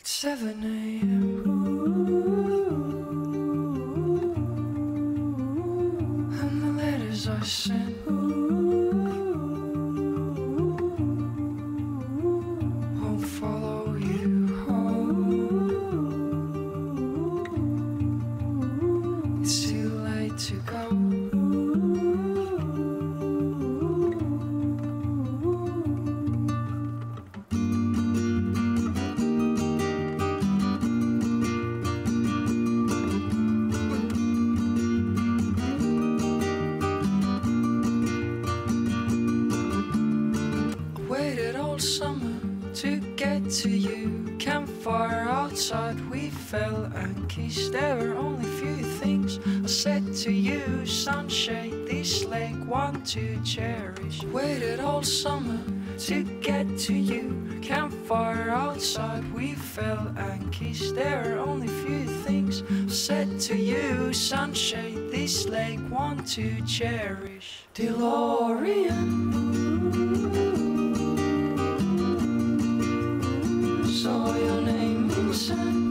It's 7 a.m. And the letters I sent won't follow you home. It's too late to go. Waited all summer to get to you. Campfire outside, we fell and kissed. There were only few things I said to you. Sunshade, this lake, one to cherish. Waited all summer to get to you. Campfire outside, we fell and kissed. There were only few things I said to you. Sunshade, this lake, one to cherish. DeLorean, saw your name inside.